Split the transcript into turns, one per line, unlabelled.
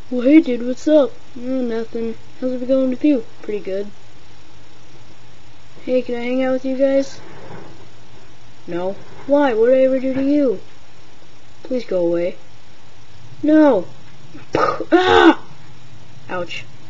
Well, hey dude, what's up? Oh, nothing. How's it going with you? Pretty good. Hey, can I hang out with you guys? No. Why? What did I ever do to you? Please go away. No! Ah! Ouch.